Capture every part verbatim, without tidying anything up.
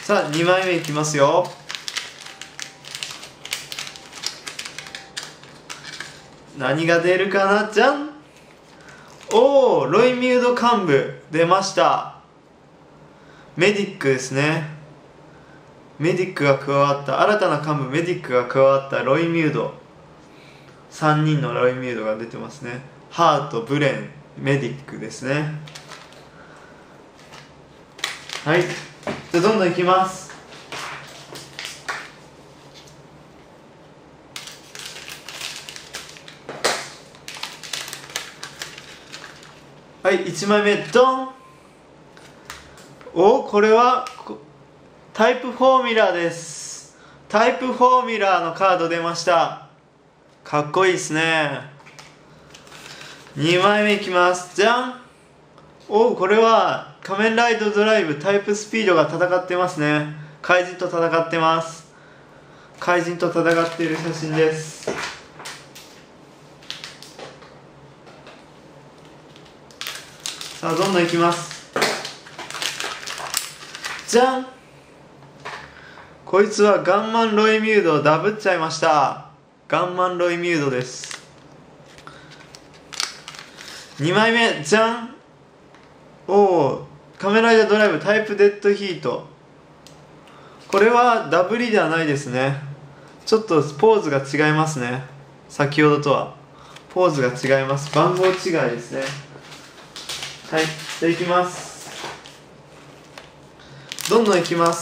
さあにまいめいきますよ。何が出るかな。じゃん。おお、ロイミュード幹部出ました。メディックですね。メディックが加わった、新たな幹部メディックが加わったロイミュード、さんにんのロイミュードが出てますね。ハート、ブレン、メディックですね。はい、じゃあどんどんいきます。はい、いちまいめドン。お、これはタイプフォーミュラーです。タイプフォーミュラーのカード出ました。かっこいいですね。にまいめいきます。じゃん。お、これは仮面ライドドライブタイプスピードが戦ってますね。怪人と戦ってます。怪人と戦っている写真です。さあどんどんいきます。じゃん。こいつはガンマンロイミュードをダブっちゃいました。ガンマンロイミュードです。にまいめじゃん。おお、仮面ライダードライブタイプデッドヒート。これはダブリではないですね。ちょっとポーズが違いますね。先ほどとはポーズが違います。番号違いですね。はい、じゃあいきます。どんどんいきます。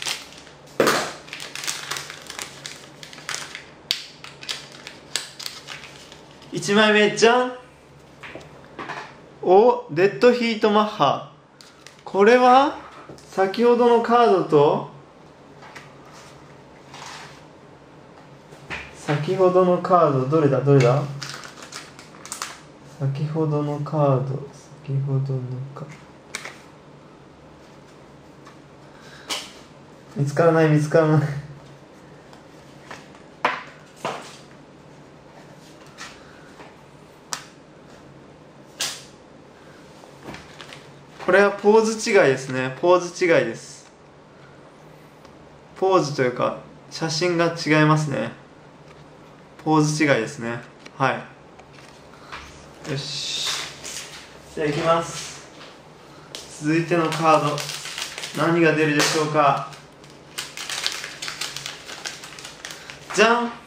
いちまいめじゃん。お、デッドヒートマッハ。これは先ほどのカードと先ほどのカードどれだどれだ先ほどのカード先ほどのカード見つからない見つからない。これはポーズ違いですね。ポーズ違いです。ポーズというか写真が違いますね。ポーズ違いですね。はい、よし、じゃあいきます。続いてのカード何が出るでしょうか。じゃん。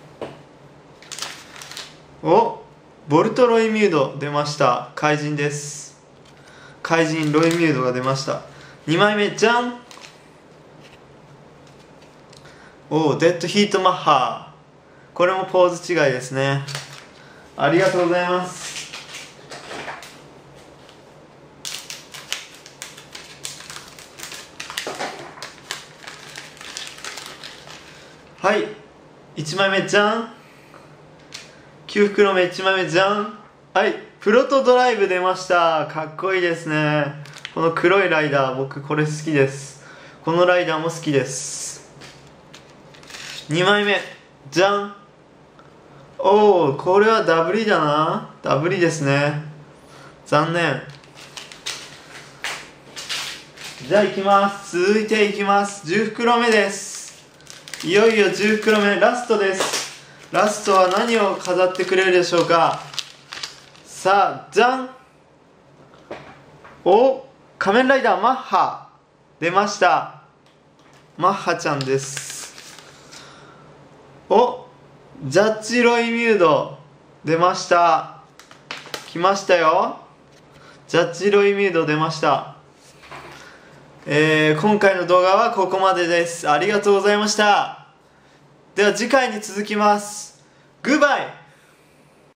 お、ボルトロイミュード出ました。怪人です。怪人ロイミュードが出ました。にまいめじゃん。お、デッドヒートマッハ。これもポーズ違いですね。ありがとうございます。はい、いちまいめじゃん。きゅう袋目いちまいめじゃん。はい、プロトドライブ出ました。かっこいいですね。この黒いライダー、僕これ好きです。このライダーも好きです。にまいめじゃん。おお、これはダブリだな。ダブリですね。残念。じゃあいきます。続いていきます。じゅう袋目です。いよいよじゅう袋目ラストです。ラストは何を飾ってくれるでしょうか。さあじゃん。お、仮面ライダーマッハ出ました。マッハちゃんです。お、ジャッジロイミュード出ました。来ましたよ。ジャッジロイミュード出ました。えー、今回の動画はここまでです。ありがとうございました。では次回に続きます。グッバイ。